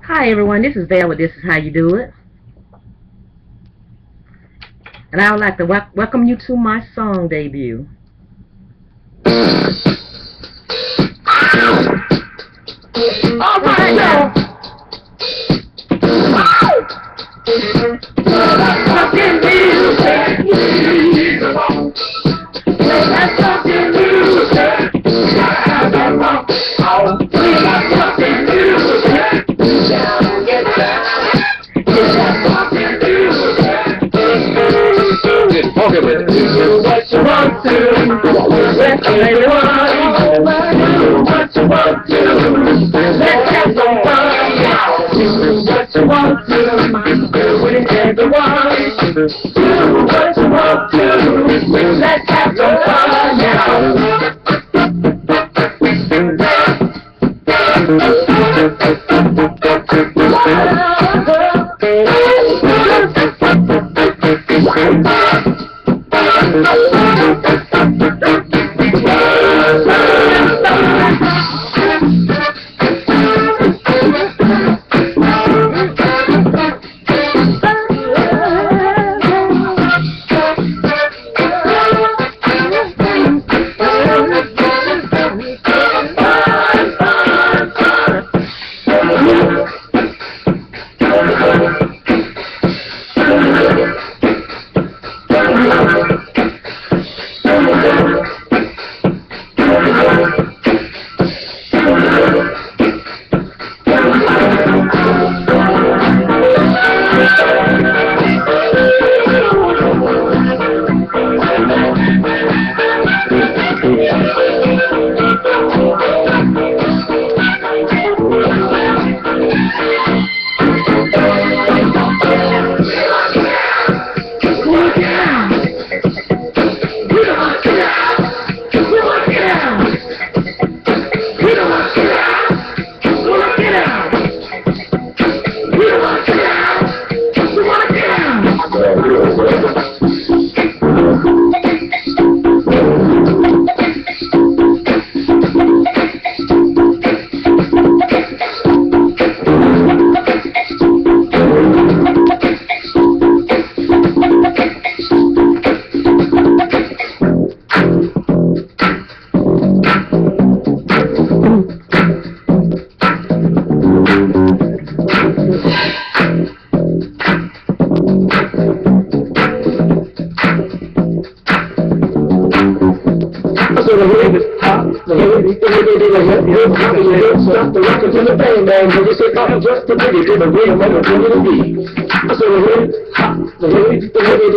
Hi everyone, this is Val with This Is How You Do It. And I would like to welcome you to my song debut. Alright now! Something music! That's something music! Something music! Okay, with it. Do what you want to. Let everyone do what you want to. Let's have some fun. Do what you want to. Do it, everyone. Do what you want to. Let's have some fun now. Stop the record to the bang bang, when you say up just the biggie to the rhythm and the boogie to beat. I said the way to the hip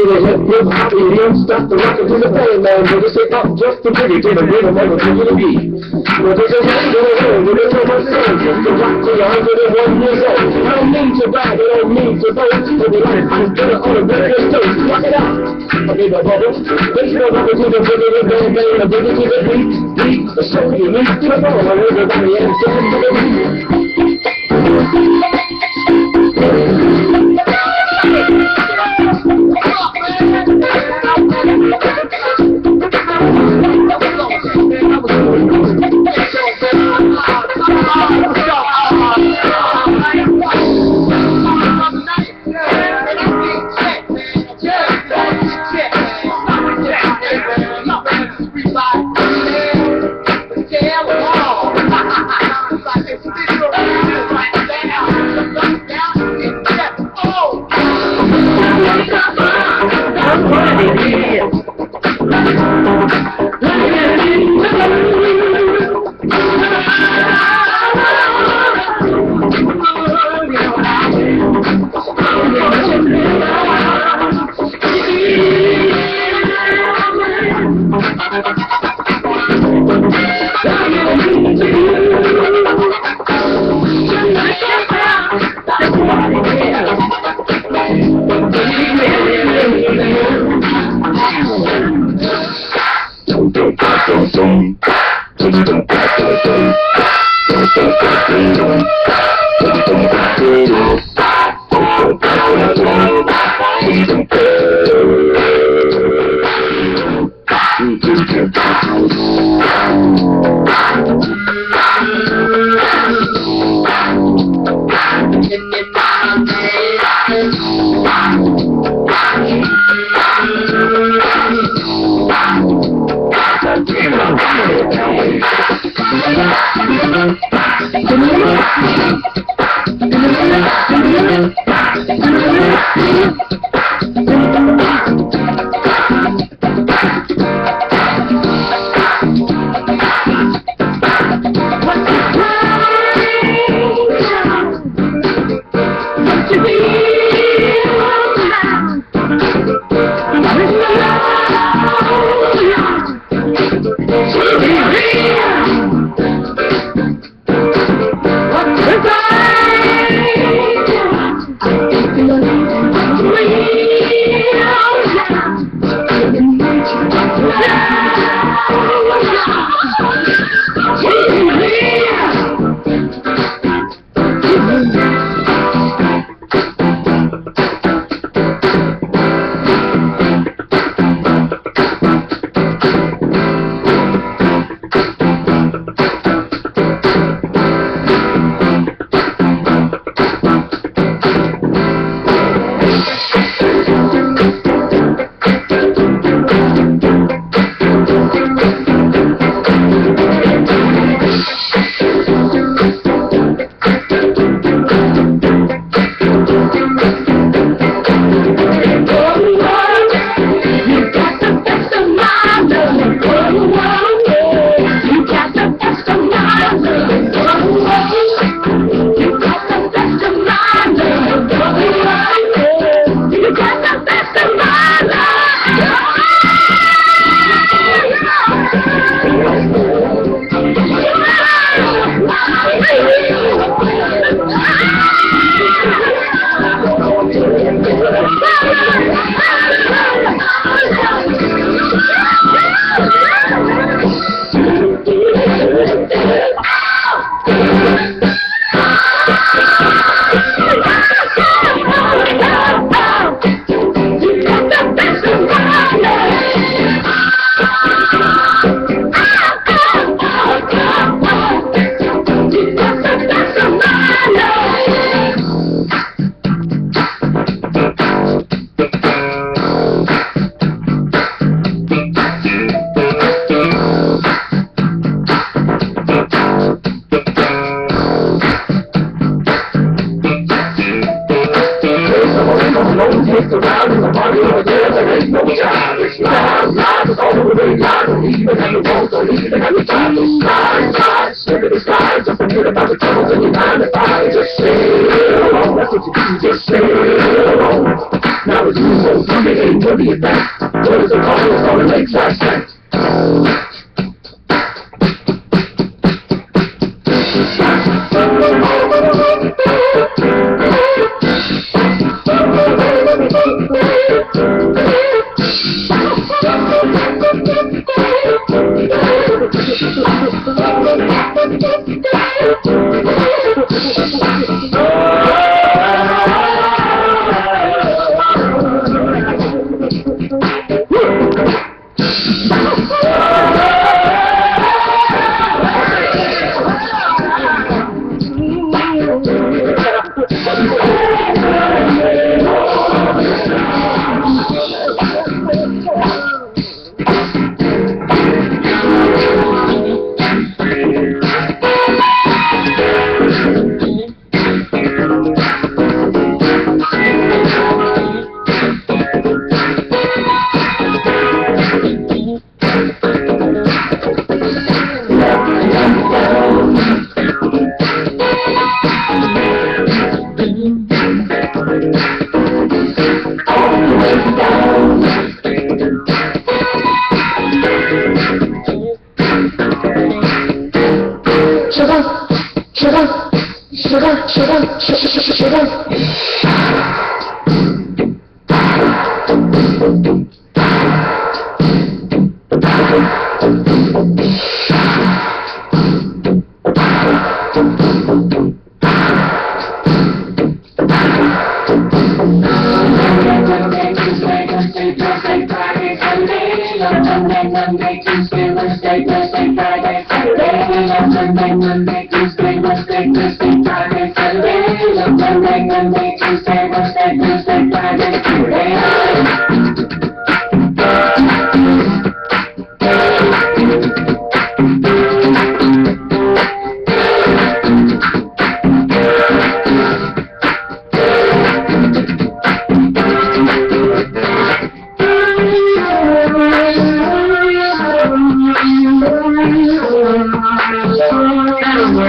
hop, you don't stop the record to the bang bang, when you say up just the biggie to the rhythm and the boogie to beat. Well, there's a way to the world, with a total sense, just to rock till you're 101 years old. I don't mean to brag, I don't mean to boast, but the life is better on a radio stage. Rock it out, I need a bubble. Let's go rock it to the boogie, the bang bang, the boogie to the beat. The show you need to know, and everybody else doesn't believe.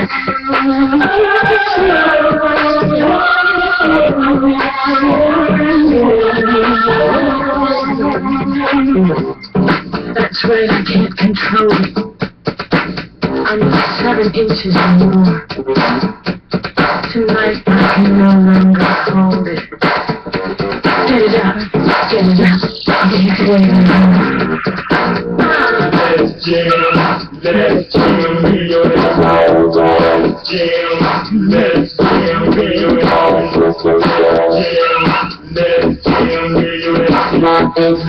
That's right, I can't control it. I'm 7 inches or more. Tonight I can no longer hold it. Get it out, get it out, get it away. Let's jam, let's jam, we are let's jam, let's jam, we are let's jam, we are let's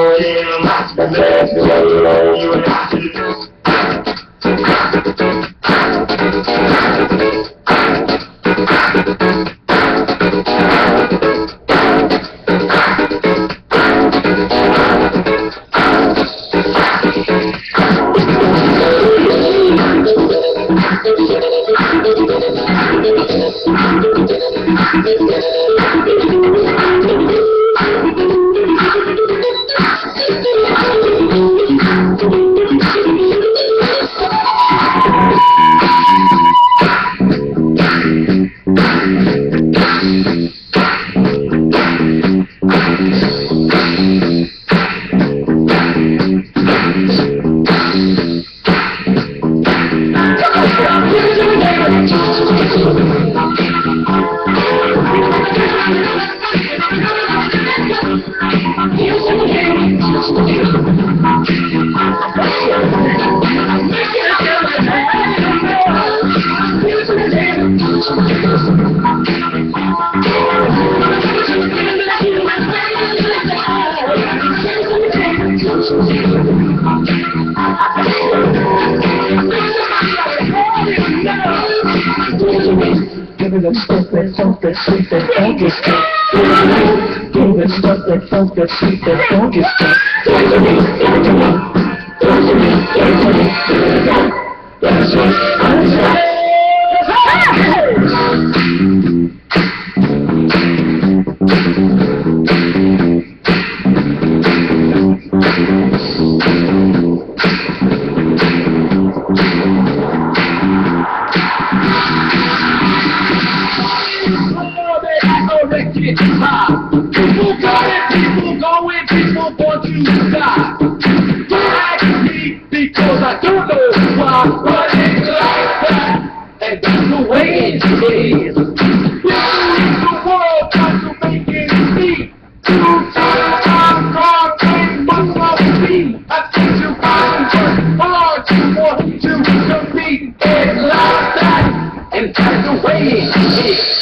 Give it stuff that funk that sweet that funky stuff. Give it stuff that funk that sweet that funky stuff. People got it, people going, people want to die. Don't ask me because I don't know why, but it's like that, and that's the way it is. The world tries to make it see. I'm gone, ain't much of me. I think you find it hard to want to compete. It's like that, and that's the way it is.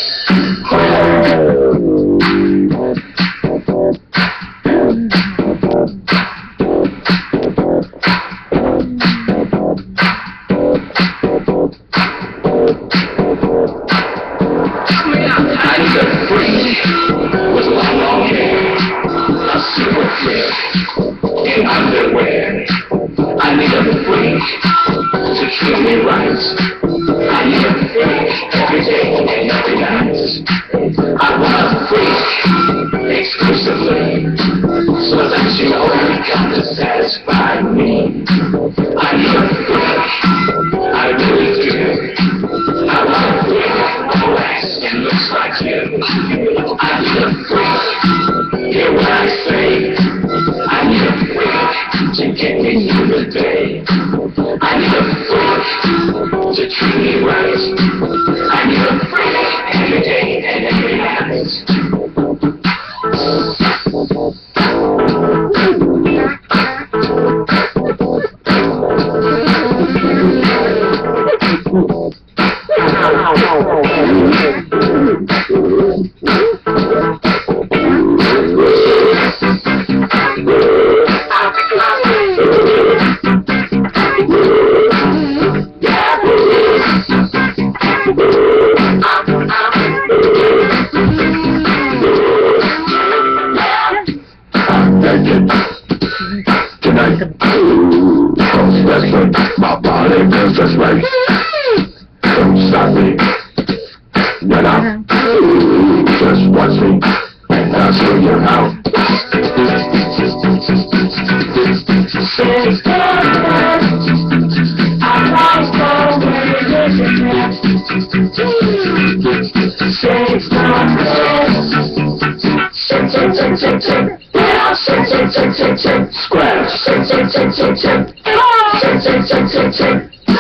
I need a freak to treat me right. I need a freak every day and every night. I want a freak exclusively, so that you only come to satisfy me. I need a freak, I really do. I want a freak who acts and looks like you. I need a freak, hear what I say. I need a freak to get me through the day. I need a freak to treat me right. I need a freak every day and every night. My body feels just right. Don't stop me. Get up. Just watch me. And I'll show you how. I lost all the way. shake, shake. Yeah, shake, shake, shake, shake, shake. Scratch. Shake, shake, shake, shake, shake. Shake, shake, shake, shake, shake.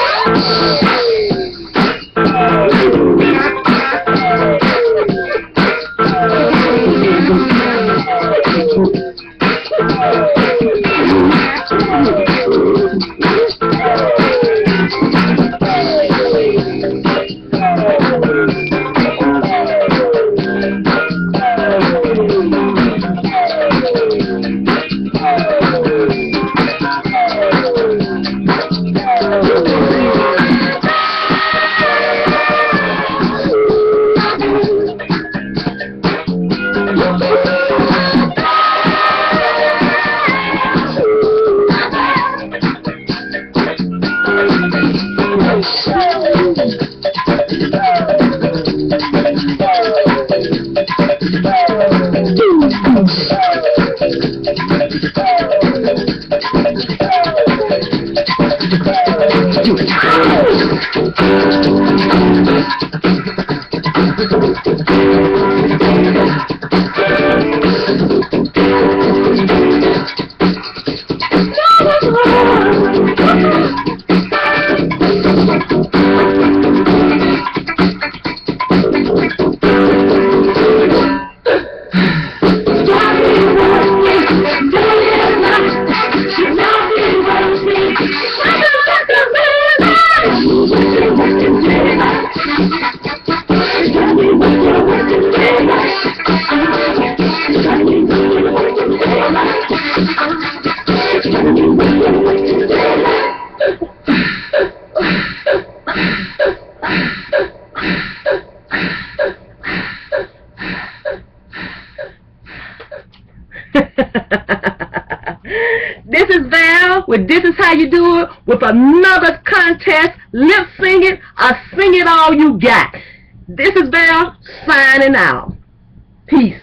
This is Val with This Is How You Do It with another contest, lip sing it or sing it all you got. This is Val signing out. Peace.